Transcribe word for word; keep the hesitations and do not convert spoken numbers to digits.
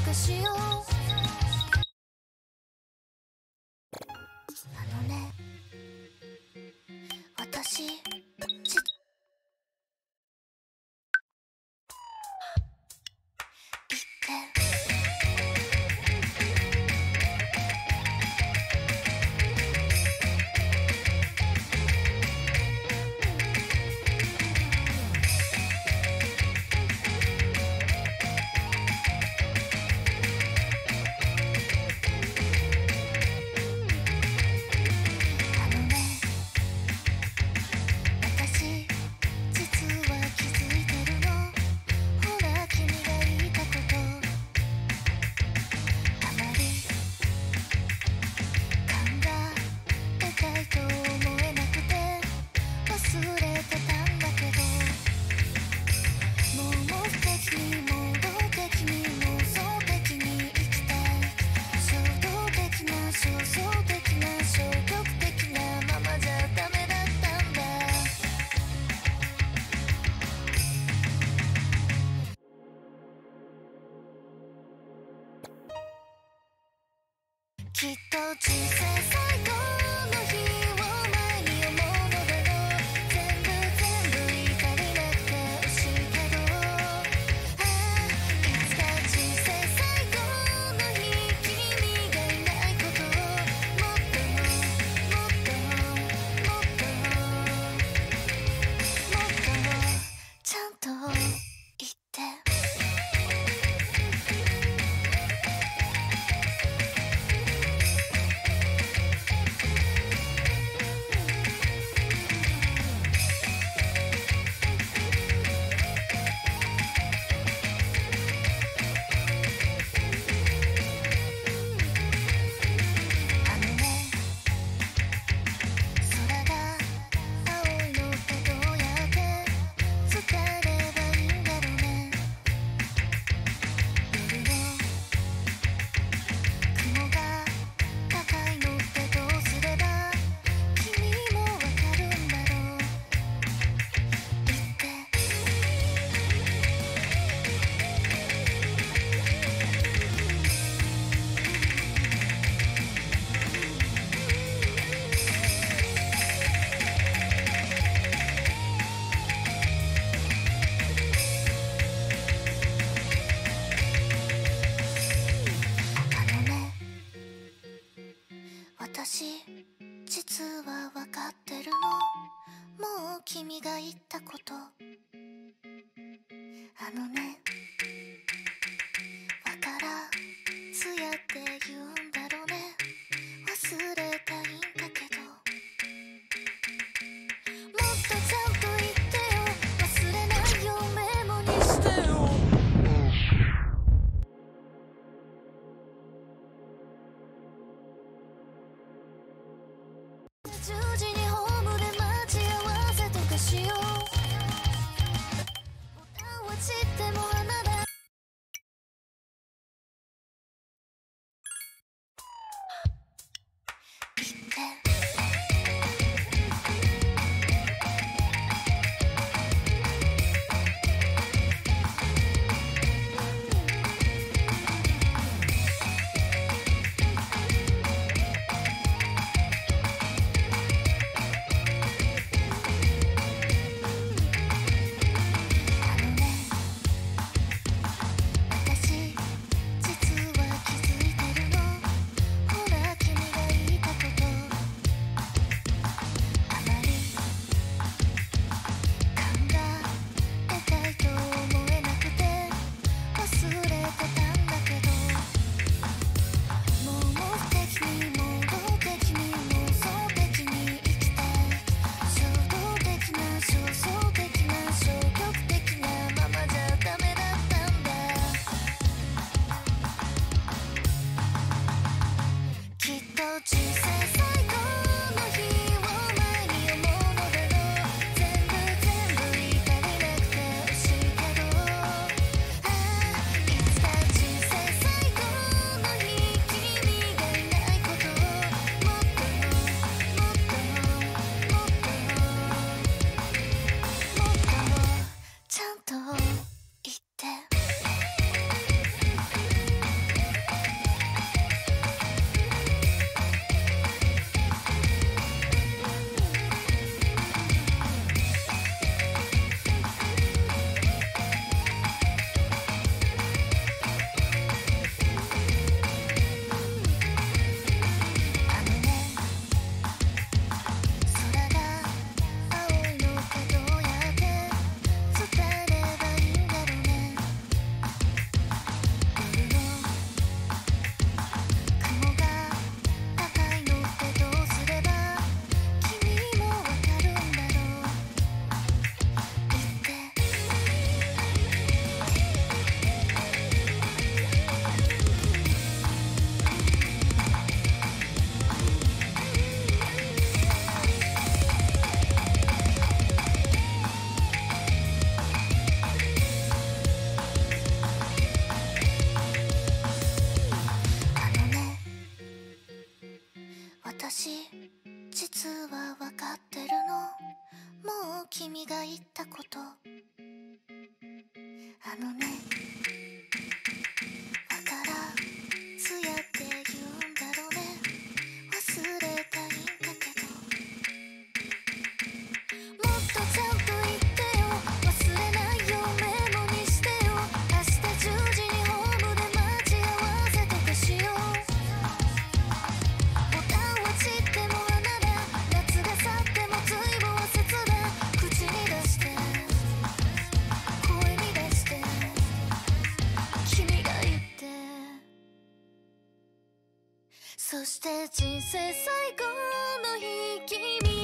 かしよう。あのね、私じ言ってきっと人生最後の日を前に思うのだろう。全部全部怒りなってほしいけど、ああいつか人生最後の日君がいないことをもっともっともっともっとちゃんと言って。私実は分かってるの、もう君が言ったこと。あのね、わからずやって言うんだろうね。忘れたいんだけど、もっとちゃんと言ってよ。忘れないようメモにしてよ。じゅうじにホームで待ち合わせとかしよう。ボタンは散っても私実は分かってるの、もう君が言ったこと。あのね、わからずやって言うんだろうね、忘れたいんだけど、もっとちゃんと言ってよ、忘れないよメモにしてよ、明日じゅうじにホームで待ち合わせとかしよう。ボタンは散っても穴だ、夏が去っても随分切だ、口に出して声に出して君が言って、そして人生最後の日君